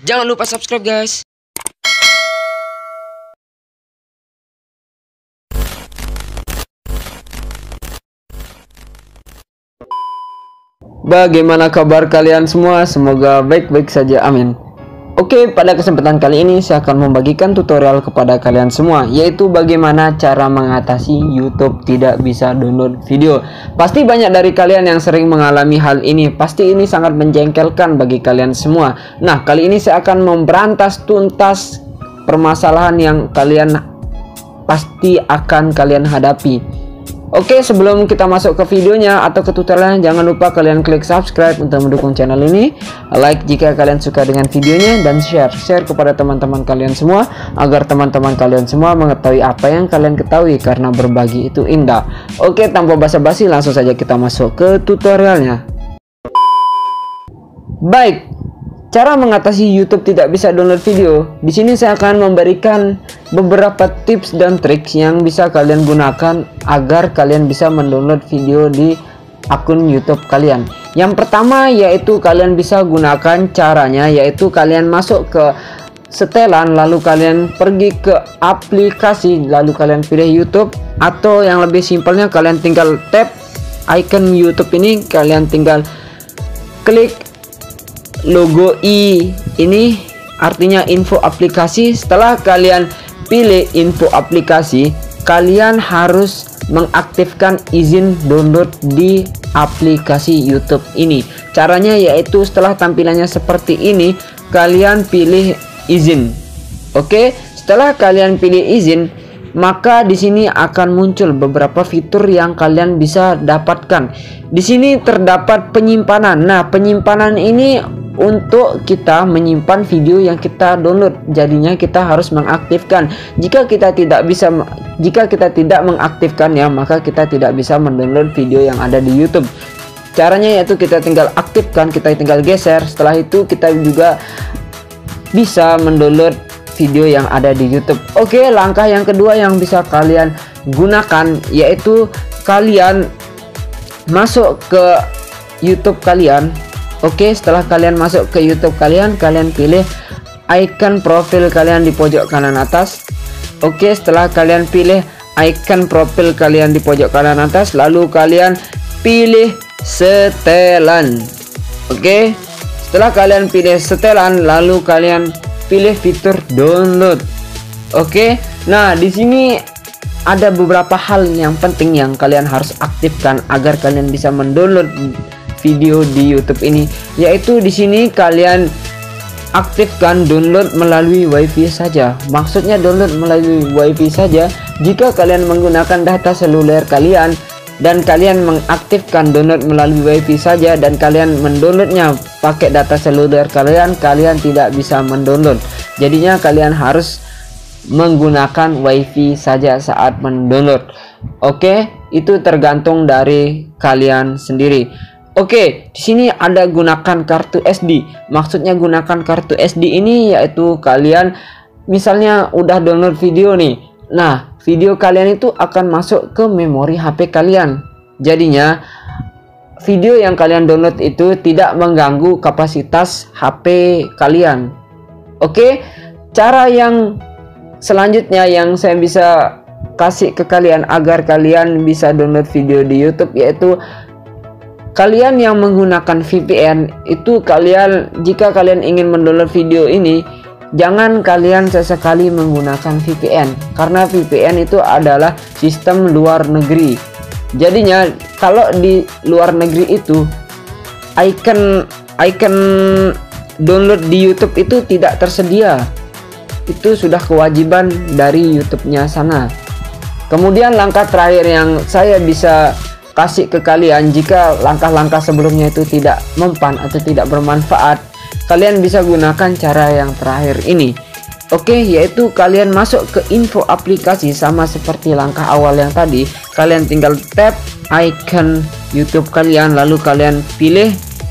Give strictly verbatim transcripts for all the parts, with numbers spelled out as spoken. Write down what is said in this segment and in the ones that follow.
Jangan lupa subscribe guys. Bagaimana kabar kalian semua? Semoga baik-baik saja, amin. Oke, pada kesempatan kali ini saya akan membagikan tutorial kepada kalian semua, yaitu bagaimana cara mengatasi YouTube tidak bisa download video. Pasti banyak dari kalian yang sering mengalami hal ini. Pasti ini sangat menjengkelkan bagi kalian semua. Nah, kali ini saya akan memberantas tuntas permasalahan yang kalian pasti akan kalian hadapi. Oke, sebelum kita masuk ke videonya atau ke tutorialnya, jangan lupa kalian klik subscribe untuk mendukung channel ini, like jika kalian suka dengan videonya, dan share share kepada teman-teman kalian semua agar teman-teman kalian semua mengetahui apa yang kalian ketahui, karena berbagi itu indah. Oke, tanpa basa-basi langsung saja kita masuk ke tutorialnya. Baik, cara mengatasi YouTube tidak bisa download video. Di sini saya akan memberikan beberapa tips dan trik yang bisa kalian gunakan agar kalian bisa mendownload video di akun YouTube kalian. Yang pertama yaitu kalian bisa gunakan caranya, yaitu kalian masuk ke setelan, lalu kalian pergi ke aplikasi, lalu kalian pilih YouTube, atau yang lebih simpelnya kalian tinggal tap icon YouTube ini, kalian tinggal klik logo i ini, artinya info aplikasi. Setelah kalian pilih info aplikasi, kalian harus mengaktifkan izin download di aplikasi YouTube ini. Caranya yaitu setelah tampilannya seperti ini, kalian pilih izin. Oke, setelah kalian pilih izin, maka di sini akan muncul beberapa fitur yang kalian bisa dapatkan. Di sini terdapat penyimpanan. Nah, penyimpanan ini untuk kita menyimpan video yang kita download. Jadinya kita harus mengaktifkan. Jika kita tidak bisa jika kita tidak mengaktifkannya, maka kita tidak bisa mendownload video yang ada di YouTube. Caranya yaitu kita tinggal aktifkan, kita tinggal geser. Setelah itu kita juga bisa mendownload video yang ada di YouTube. Oke, langkah yang kedua yang bisa kalian gunakan yaitu kalian masuk ke YouTube kalian. Oke, setelah kalian masuk ke YouTube kalian, kalian pilih icon profil kalian di pojok kanan atas. Oke, setelah kalian pilih icon profil kalian di pojok kanan atas, lalu kalian pilih setelan. Oke, setelah kalian pilih setelan, lalu kalian pilih fitur download. Oke, nah di sini ada beberapa hal yang penting yang kalian harus aktifkan agar kalian bisa mendownload video di YouTube ini, yaitu di sini kalian aktifkan download melalui WiFi saja. Maksudnya download melalui WiFi saja jika kalian menggunakan data seluler kalian dan kalian mengaktifkan download melalui WiFi saja dan kalian mendownloadnya pakai data seluler kalian, kalian tidak bisa mendownload. Jadinya kalian harus menggunakan WiFi saja saat mendownload. Oke, itu tergantung dari kalian sendiri. Oke, di sini ada gunakan kartu S D. Maksudnya gunakan kartu S D ini yaitu kalian misalnya udah download video nih. Nah, video kalian itu akan masuk ke memori H P kalian. Jadinya video yang kalian download itu tidak mengganggu kapasitas H P kalian. Oke, cara yang selanjutnya yang saya bisa kasih ke kalian agar kalian bisa download video di YouTube yaitu kalian yang menggunakan V P N itu, kalian jika kalian ingin mendownload video ini, jangan kalian sesekali menggunakan V P N, karena V P N itu adalah sistem luar negeri. Jadinya kalau di luar negeri itu icon icon download di YouTube itu tidak tersedia. Itu sudah kewajiban dari YouTube-nya sana. Kemudian langkah terakhir yang saya bisa kasih ke kalian jika langkah-langkah sebelumnya itu tidak mempan atau tidak bermanfaat, kalian bisa gunakan cara yang terakhir ini. Oke, yaitu kalian masuk ke info aplikasi sama seperti langkah awal yang tadi. Kalian tinggal tap icon YouTube kalian, lalu kalian pilih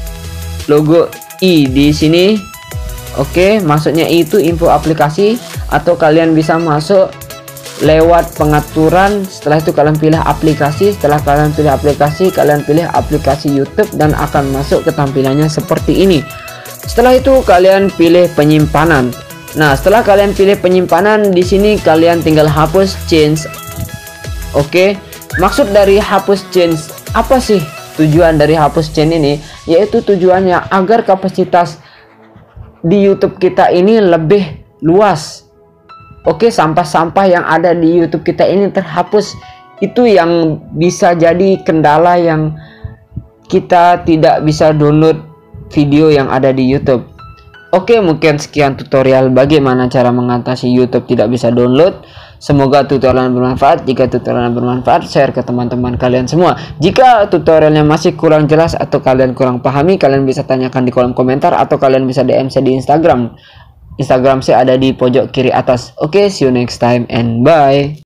logo i di sini. Oke, maksudnya itu info aplikasi, atau kalian bisa masuk lewat pengaturan. Setelah itu kalian pilih aplikasi. Setelah kalian pilih aplikasi, kalian pilih aplikasi YouTube dan akan masuk ke tampilannya seperti ini. Setelah itu kalian pilih penyimpanan. Nah, setelah kalian pilih penyimpanan, di sini kalian tinggal hapus change. Oke, maksud dari hapus change apa sih? Tujuan dari hapus change ini yaitu tujuannya agar kapasitas di YouTube kita ini lebih luas. Oke, sampah-sampah yang ada di YouTube kita ini terhapus. Itu yang bisa jadi kendala yang kita tidak bisa download video yang ada di YouTube. Oke, mungkin sekian tutorial bagaimana cara mengatasi YouTube tidak bisa download. Semoga tutorial bermanfaat. Jika tutorial bermanfaat, share ke teman-teman kalian semua. Jika tutorialnya masih kurang jelas atau kalian kurang pahami, kalian bisa tanyakan di kolom komentar atau kalian bisa D M saya di Instagram. Instagram saya ada di pojok kiri atas. Oke, see you next time and bye.